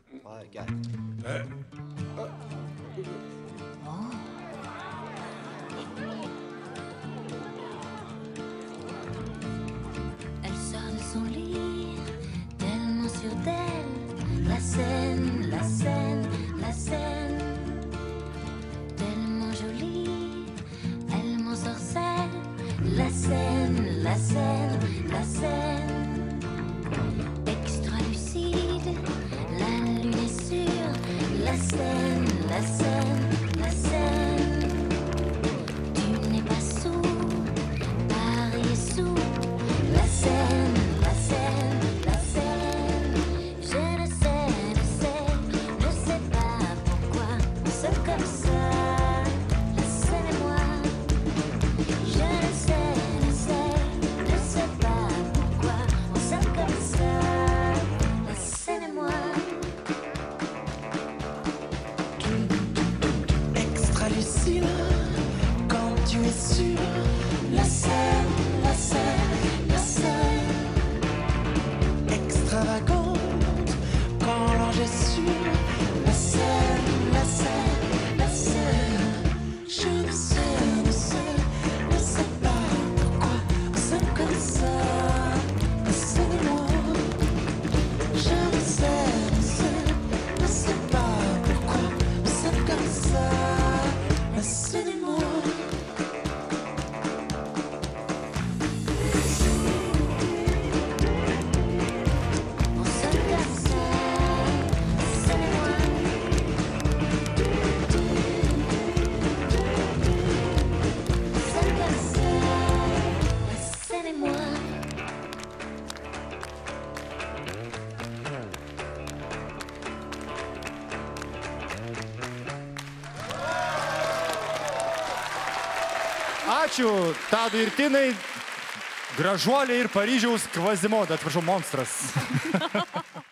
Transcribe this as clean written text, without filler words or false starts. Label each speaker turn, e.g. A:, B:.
A: Ouais, regarde.
B: Elle sort de son lit, tellement sûre d'elle. La scène, la scène, la scène. Tellement jolie, elle m'ensorcelle. La scène, la scène, la scène. Extra lucide, la lune est sûre. La scène, la scène, la scène. Tu n'es pas sourd, Paris est sourd. La scène, la scène, la scène. Je ne sais pas pourquoi c'est comme ça. La scène et moi. Je ne sais pas pourquoi on s'aime comme ça. La scène et moi.
C: Extra lucide, quand tu es sûr. La scène, la scène, la scène. Extravagante, quand l'ange est sûr. La scène, la scène, la scène. Je ne sais pas pourquoi on s'aime comme ça. La scène et moi. Je ne sais pas pourquoi on s'aime comme ça. La scène et moi.
B: On s'aime comme ça. La scène et moi. On s'aime comme ça. La scène et moi.
D: Ačiū Tadui ir Tinai. Gražuolė ir Paryžiaus Kvazimodo, atsiprašau, monstras.